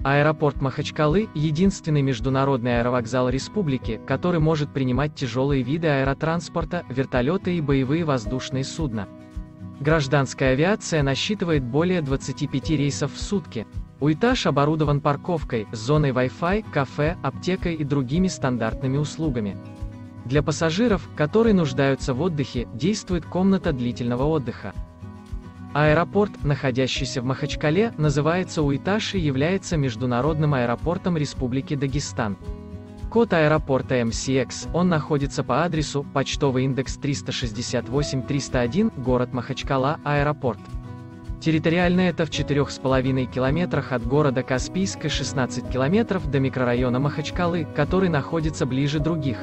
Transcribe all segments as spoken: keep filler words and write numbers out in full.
Аэропорт Махачкалы – единственный международный аэровокзал республики, который может принимать тяжелые виды аэротранспорта, вертолеты и боевые воздушные судна. Гражданская авиация насчитывает более двадцати пяти рейсов в сутки. УИТАЖ оборудован парковкой, зоной Wi-Fi, кафе, аптекой и другими стандартными услугами. Для пассажиров, которые нуждаются в отдыхе, действует комната длительного отдыха. Аэропорт, находящийся в Махачкале, называется УИТАЖ и является международным аэропортом Республики Дагестан. Код аэропорта эм си экс, он находится по адресу, почтовый индекс триста шестьдесят восемь триста один, город Махачкала, аэропорт. Территориально это в четырёх с половиной километрах от города Каспийск и шестнадцать километров до микрорайона Махачкалы, который находится ближе других.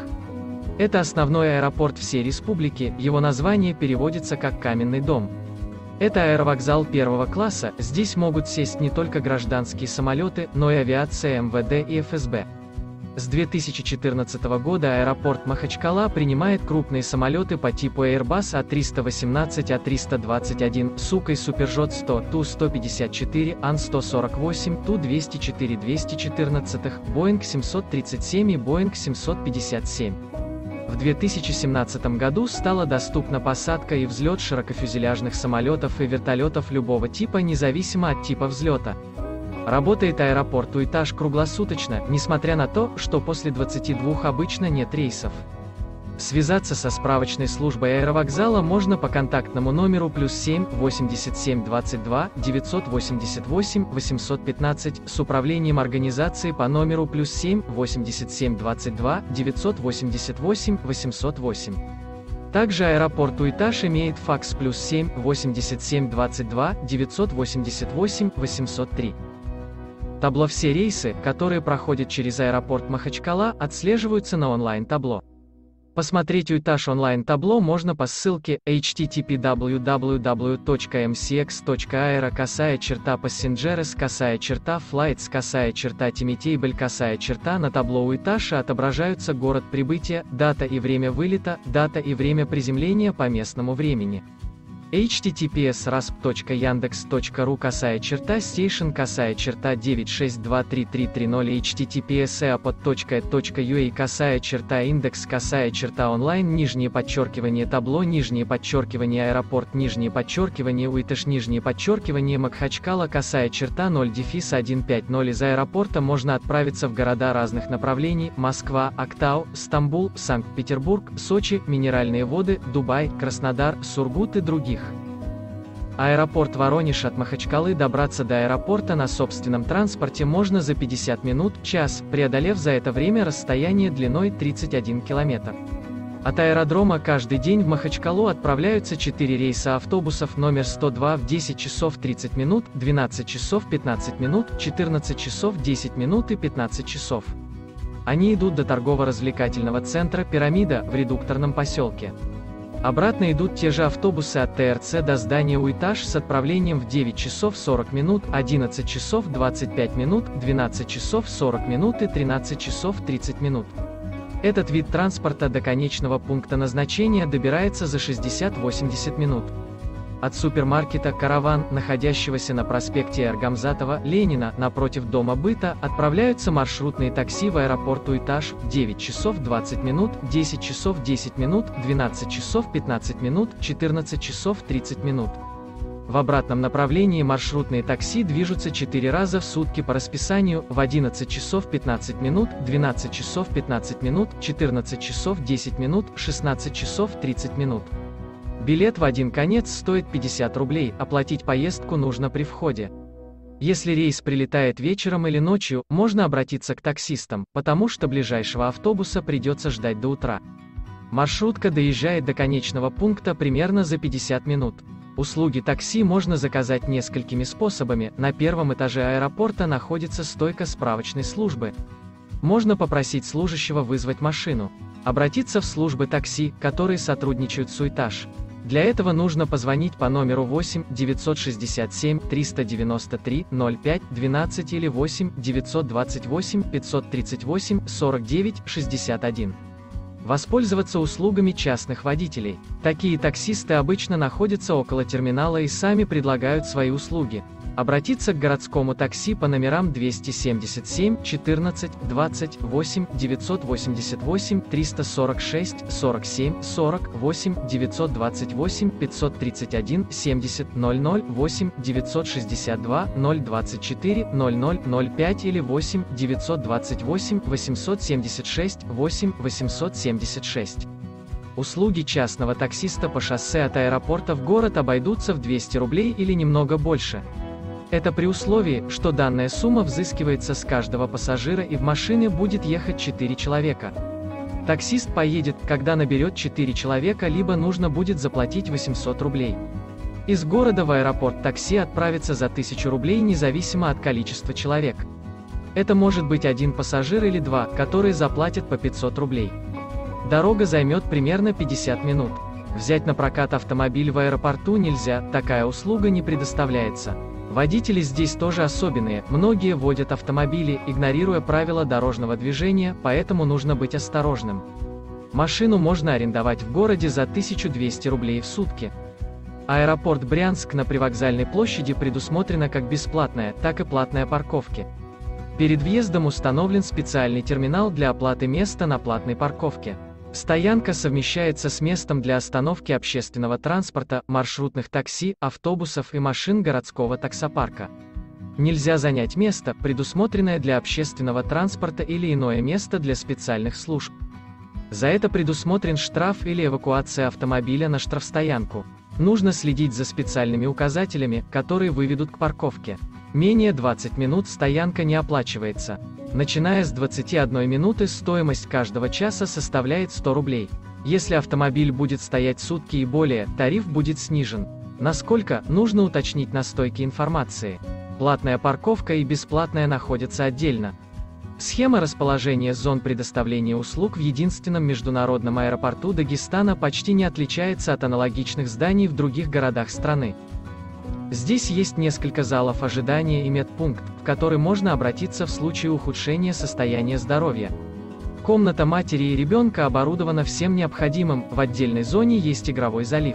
Это основной аэропорт всей республики, его название переводится как «каменный дом». Это аэровокзал первого класса, здесь могут сесть не только гражданские самолеты, но и авиация эм вэ дэ и эф эс бэ. С две тысячи четырнадцатого года аэропорт Махачкала принимает крупные самолеты по типу Airbus а триста восемнадцать, а триста двадцать один, Сукой Супержот сто, Ту сто пятьдесят четыре, Ан сто сорок восемь, Ту двести четыре двести четырнадцать, Боинг семьсот тридцать семь и Боинг семьсот пятьдесят семь. В две тысячи семнадцатом году стала доступна посадка и взлет широкофюзеляжных самолетов и вертолетов любого типа независимо от типа взлета. Работает аэропорт УИТАЖ круглосуточно, несмотря на то, что после двадцати двух обычно нет рейсов. Связаться со справочной службой аэровокзала можно по контактному номеру плюс семь восемьдесят семь двадцать два девятьсот восемьдесят восемь восемьсот пятнадцать, с управлением организации по номеру плюс семь восемьдесят семь двадцать два девятьсот восемьдесят восемь восемьсот восемь. Также аэропорт УИТАЖ имеет факс плюс семь восемьдесят семь двадцать два девятьсот восемьдесят восемь восемьсот три. Табло. Все рейсы, которые проходят через аэропорт Махачкала, отслеживаются на онлайн-табло. Посмотреть УИТАЖ онлайн-табло можно по ссылке эйч ти ти пи дабл ю дабл ю дабл ю точка эм си экс точка аэро косая черта passengers косая черта flights косая черта timetable косая черта. На табло УИТАЖ отображаются город прибытия, дата и время вылета, дата и время приземления по местному времени. эйч ти ти пи эс расп точка яндекс точка ру косая черта station косая черта девять шесть два три три три ноль эйч ти ти пи эс эапод точка эд точка ю эй косая черта индекс косая черта онлайн нижнее подчеркивание табло нижнее подчеркивание аэропорт нижнее подчеркивание УИТАЖ нижнее подчеркивание Махачкала косая черта ноль дефис сто пятьдесят. Из аэропорта можно отправиться в города разных направлений: Москва, Актау, Стамбул, Санкт-Петербург, Сочи, Минеральные воды, Дубай, Краснодар, Сургут и других. Аэропорт Воронеж. От Махачкалы добраться до аэропорта на собственном транспорте можно за пятьдесят минут, час, преодолев за это время расстояние длиной тридцать один километр. От аэродрома каждый день в Махачкалу отправляются четыре рейса автобусов номер сто два в десять часов тридцать минут, двенадцать часов пятнадцать минут, четырнадцать часов десять минут и пятнадцать часов. Они идут до торгово-развлекательного центра «Пирамида» в редукторном поселке. Обратно идут те же автобусы от тэ эр цэ до здания УИТАЖ с отправлением в девять часов сорок минут, одиннадцать часов двадцать пять минут, двенадцать часов сорок минут и тринадцать часов тридцать минут. Этот вид транспорта до конечного пункта назначения добирается за шестьдесят-восемьдесят минут. От супермаркета «Караван», находящегося на проспекте Эргамзатова, Ленина, напротив Дома быта, отправляются маршрутные такси в аэропорт УИТАЖ в девять часов двадцать минут, десять часов десять минут, двенадцать часов пятнадцать минут, четырнадцать часов тридцать минут. В обратном направлении маршрутные такси движутся четыре раза в сутки по расписанию: в одиннадцать часов пятнадцать минут, двенадцать часов пятнадцать минут, четырнадцать часов десять минут, шестнадцать часов тридцать минут. Билет в один конец стоит пятьдесят рублей, оплатить поездку нужно при входе. Если рейс прилетает вечером или ночью, можно обратиться к таксистам, потому что ближайшего автобуса придется ждать до утра. Маршрутка доезжает до конечного пункта примерно за пятьдесят минут. Услуги такси можно заказать несколькими способами. На первом этаже аэропорта находится стойка справочной службы. Можно попросить служащего вызвать машину. Обратиться в службы такси, которые сотрудничают с УИТАЖ. Для этого нужно позвонить по номеру восемь девятьсот шестьдесят семь триста девяносто три ноль пять двенадцать или восемь девятьсот двадцать восемь пятьсот тридцать восемь сорок девять шестьдесят один. Воспользоваться услугами частных водителей. Такие таксисты обычно находятся около терминала и сами предлагают свои услуги. Обратиться к городскому такси по номерам двести семьдесят семь четырнадцать двадцать восемь девятьсот восемьдесят восемь триста сорок шесть сорок семь сорок восемь девятьсот двадцать восемь пятьсот тридцать один семьдесят ноль ноль восемь девятьсот шестьдесят два ноль двадцать четыре ноль ноль ноль пять или восемь девятьсот двадцать восемь восемьсот семьдесят шесть восемь восемьсот семьдесят шесть. Услуги частного таксиста по шоссе от аэропорта в город обойдутся в двести рублей или немного больше. Это при условии, что данная сумма взыскивается с каждого пассажира и в машине будет ехать четыре человека. Таксист поедет, когда наберет четыре человека, либо нужно будет заплатить восемьсот рублей. Из города в аэропорт такси отправится за тысячу рублей независимо от количества человек. Это может быть один пассажир или два, которые заплатят по пятьсот рублей. Дорога займет примерно пятьдесят минут. Взять на прокат автомобиль в аэропорту нельзя, такая услуга не предоставляется. Водители здесь тоже особенные, многие водят автомобили, игнорируя правила дорожного движения, поэтому нужно быть осторожным. Машину можно арендовать в городе за тысячу двести рублей в сутки. Аэропорт Брянск на Привокзальной площади предусмотрена как бесплатная, так и платная парковки. Перед въездом установлен специальный терминал для оплаты места на платной парковке. Стоянка совмещается с местом для остановки общественного транспорта, маршрутных такси, автобусов и машин городского таксопарка. Нельзя занять место, предусмотренное для общественного транспорта, или иное место для специальных служб. За это предусмотрен штраф или эвакуация автомобиля на штрафстоянку. Нужно следить за специальными указателями, которые выведут к парковке. Менее двадцати минут стоянка не оплачивается. Начиная с двадцати одной минуты стоимость каждого часа составляет сто рублей. Если автомобиль будет стоять сутки и более, тариф будет снижен. Насколько, нужно уточнить на стойке информации. Платная парковка и бесплатная находятся отдельно. Схема расположения зон предоставления услуг в единственном международном аэропорту Дагестана почти не отличается от аналогичных зданий в других городах страны. Здесь есть несколько залов ожидания и медпункт, в который можно обратиться в случае ухудшения состояния здоровья. Комната матери и ребенка оборудована всем необходимым, в отдельной зоне есть игровой залив.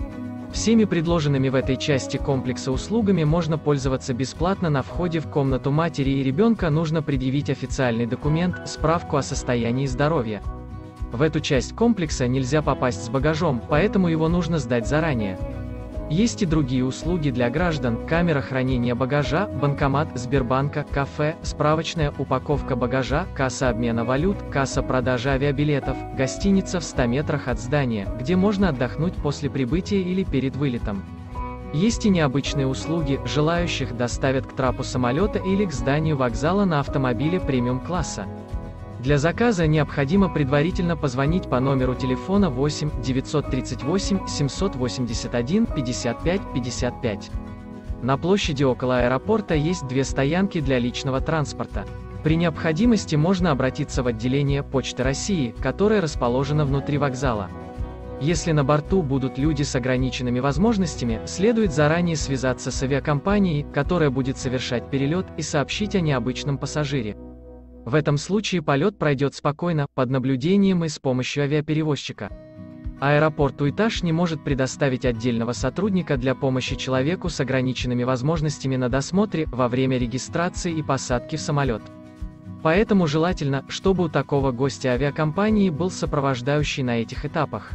Всеми предложенными в этой части комплекса услугами можно пользоваться бесплатно. На входе в комнату матери и ребенка нужно предъявить официальный документ, справку о состоянии здоровья. В эту часть комплекса нельзя попасть с багажом, поэтому его нужно сдать заранее. Есть и другие услуги для граждан: камера хранения багажа, банкомат Сбербанка, кафе, справочная упаковка багажа, касса обмена валют, касса продажи авиабилетов, гостиница в ста метрах от здания, где можно отдохнуть после прибытия или перед вылетом. Есть и необычные услуги: желающих доставят к трапу самолета или к зданию вокзала на автомобиле премиум-класса. Для заказа необходимо предварительно позвонить по номеру телефона восемь девятьсот тридцать восемь семьсот восемьдесят один пятьдесят пять пятьдесят пять. На площади около аэропорта есть две стоянки для личного транспорта. При необходимости можно обратиться в отделение Почты России, которое расположено внутри вокзала. Если на борту будут люди с ограниченными возможностями, следует заранее связаться с авиакомпанией, которая будет совершать перелет, и сообщить о необычном пассажире. В этом случае полет пройдет спокойно, под наблюдением и с помощью авиаперевозчика. Аэропорт Уйташ не может предоставить отдельного сотрудника для помощи человеку с ограниченными возможностями на досмотре, во время регистрации и посадки в самолет. Поэтому желательно, чтобы у такого гостя авиакомпании был сопровождающий на этих этапах.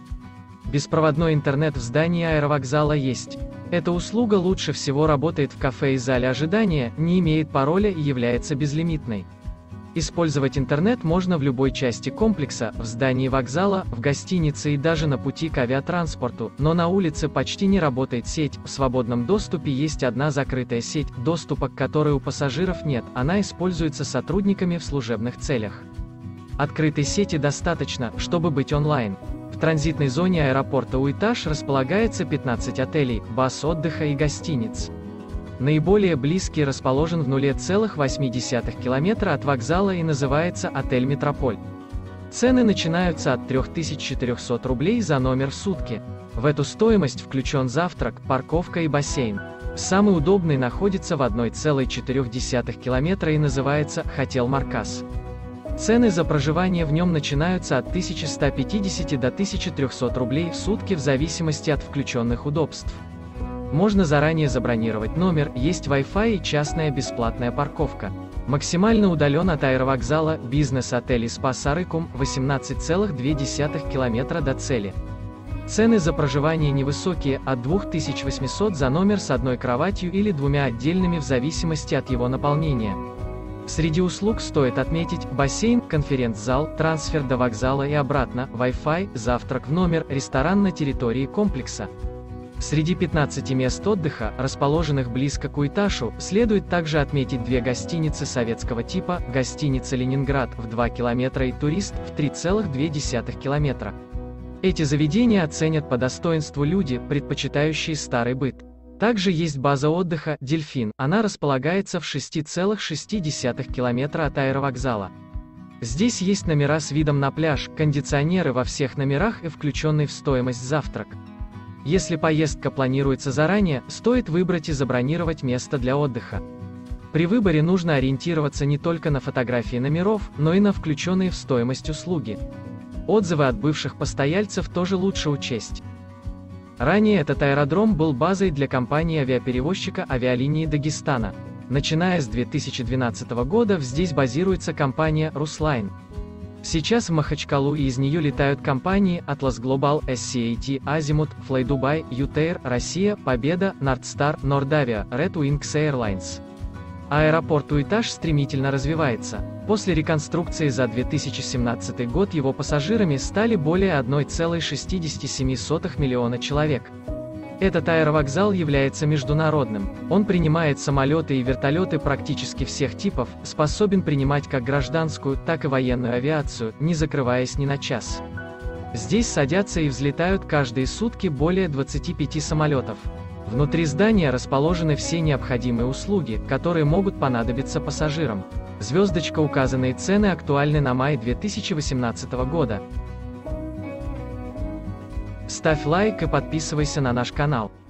Беспроводной интернет в здании аэровокзала есть. Эта услуга лучше всего работает в кафе и зале ожидания, не имеет пароля и является безлимитной. Использовать интернет можно в любой части комплекса, в здании вокзала, в гостинице и даже на пути к авиатранспорту, но на улице почти не работает сеть. В свободном доступе есть одна закрытая сеть, доступа к которой у пассажиров нет, она используется сотрудниками в служебных целях. Открытой сети достаточно, чтобы быть онлайн. В транзитной зоне аэропорта Уйташ располагается пятнадцать отелей, баз отдыха и гостиниц. Наиболее близкий расположен в ноль целых восемь десятых километра от вокзала и называется «Отель Метрополь». Цены начинаются от трёх тысяч четырёхсот рублей за номер в сутки. В эту стоимость включен завтрак, парковка и бассейн. Самый удобный находится в одной целой четырёх десятых километра и называется «Хотел Маркас». Цены за проживание в нем начинаются от тысячи ста пятидесяти до тысячи трёхсот рублей в сутки в зависимости от включенных удобств. Можно заранее забронировать номер, есть Wi-Fi и частная бесплатная парковка. Максимально удален от аэровокзала бизнес-отель и спа Сарыкум, восемнадцать целых две десятых километра до цели. Цены за проживание невысокие, от двух тысяч восьмисот за номер с одной кроватью или двумя отдельными в зависимости от его наполнения. Среди услуг стоит отметить бассейн, конференц-зал, трансфер до вокзала и обратно, Wi-Fi, завтрак в номер, ресторан на территории комплекса. Среди пятнадцати мест отдыха, расположенных близко к Уйташу, следует также отметить две гостиницы советского типа, гостиница «Ленинград» в два километра и «Турист» в три целых две десятых километра. Эти заведения оценят по достоинству люди, предпочитающие старый быт. Также есть база отдыха «Дельфин», она располагается в шести целых шести десятых километра от аэровокзала. Здесь есть номера с видом на пляж, кондиционеры во всех номерах и включенный в стоимость завтрак. Если поездка планируется заранее, стоит выбрать и забронировать место для отдыха. При выборе нужно ориентироваться не только на фотографии номеров, но и на включенные в стоимость услуги. Отзывы от бывших постояльцев тоже лучше учесть. Ранее этот аэродром был базой для компании-авиаперевозчика авиалинии Дагестана. Начиная с две тысячи двенадцатого года здесь базируется компания «Руслайн». Сейчас в Махачкалу и из нее летают компании Atlas Global, эс си эй ти, Azimut, Flydubai, Utair, Россия, Победа, Nordstar, Nordavia, Red Wings Airlines. Аэропорт Уйташ стремительно развивается. После реконструкции за две тысячи семнадцатый год его пассажирами стали более одной целой шестидесяти семи сотых миллиона человек. Этот аэровокзал является международным. Он принимает самолеты и вертолеты практически всех типов, способен принимать как гражданскую, так и военную авиацию, не закрываясь ни на час. Здесь садятся и взлетают каждые сутки более двадцати пяти самолетов. Внутри здания расположены все необходимые услуги, которые могут понадобиться пассажирам. Звездочка, указанные цены актуальны на май две тысячи восемнадцатого года. Ставь лайк и подписывайся на наш канал.